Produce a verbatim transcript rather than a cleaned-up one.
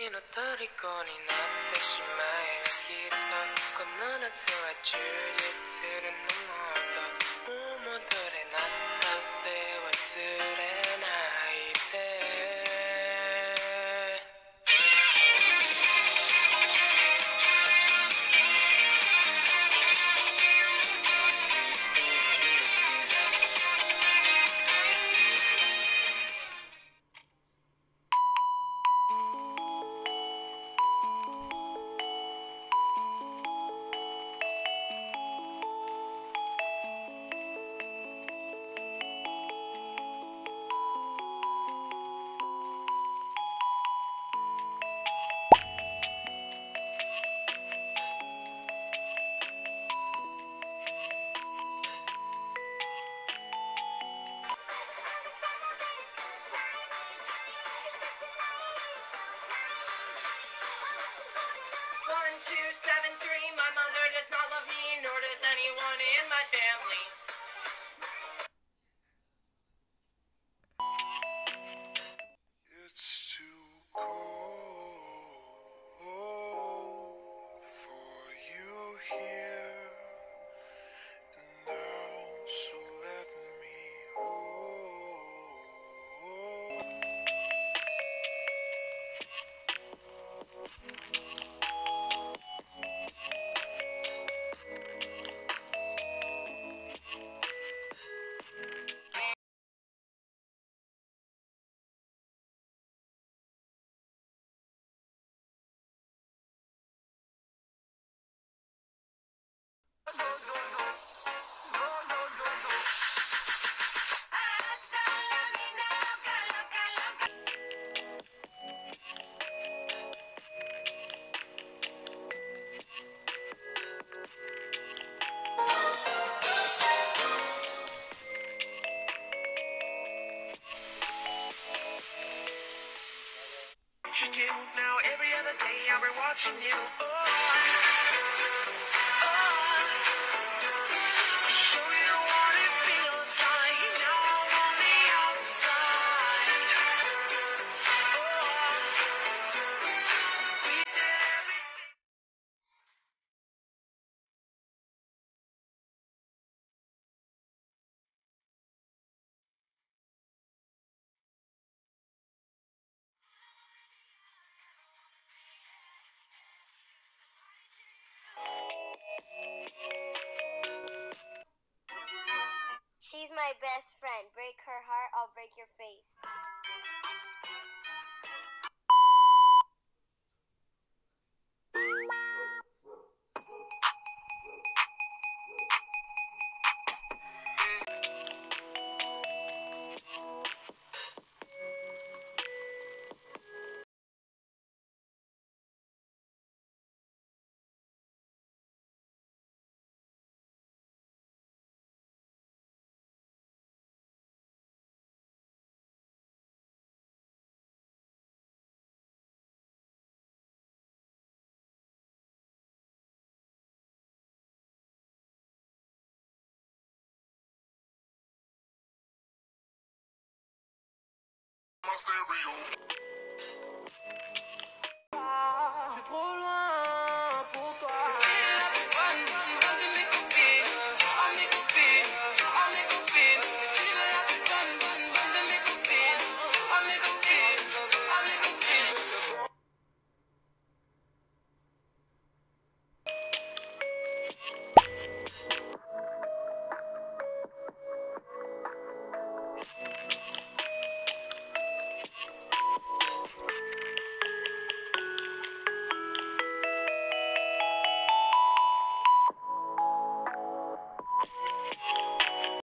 の虜になってしまえばきっとこの夏は充実するのもっともう戻れなかった忘れないでOne, two, seven, three. My mother does not love me, nor does anyone in my family. It's too cold for you here and now, so let me hold. You do now every other day I've been watching you. Oh, oh, I'll show you what it feels like now on the outside. Oh, we did everything. She's my best friend. Break her heart, I'll break your face. My stereo.